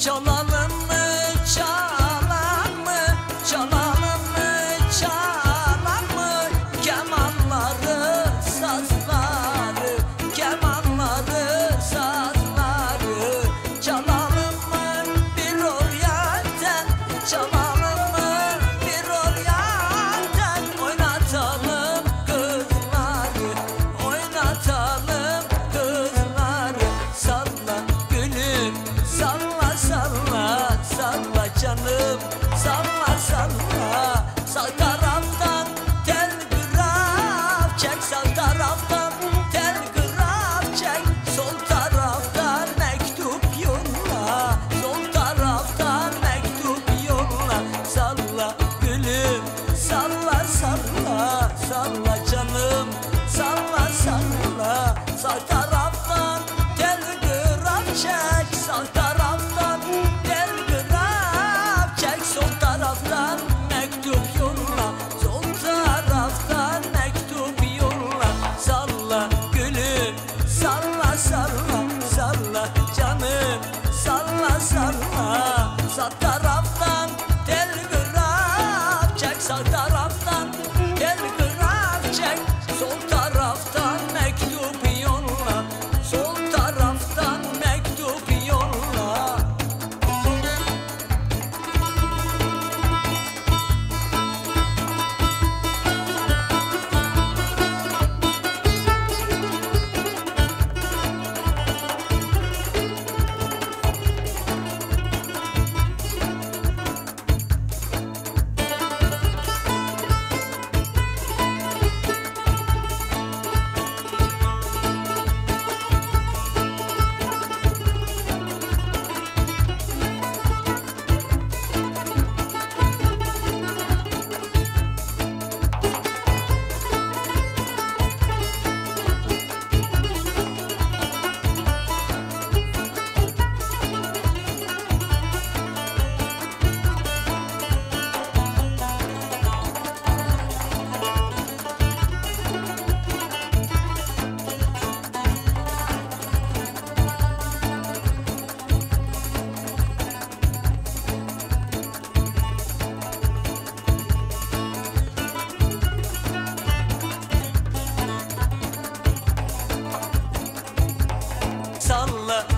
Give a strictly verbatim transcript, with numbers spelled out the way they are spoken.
Çalalım mı, çalalım mı, çalalım mı, çalalım mı? Kemanları, sazları, kemanları, sazları. Çalalım mı bir oryanten, çalalım mı bir oryanten? Oynatalım kızları, oynatalım kızları. Salla gülüm, salla salla, salla canım, salla salla. Sağ taraftan telgraf çek, sağ taraftan telgraf çek. Sol taraftan mektup yolla, sol taraftan mektup yolla. Salla gülüm, salla salla, salla canım, salla salla. Sağ taraftan telgraf çek, sağ taraftan telgraf çek. Sol taraftan mektup yolla, sol taraftan mektup yolla. Salla gülüm, salla salla, salla canım, salla salla. Sağ taraftan telgraf çek, sağ taraftan telgraf çek. Sol taraftan mektup yolla, sol taraftan mektup yolla. Salla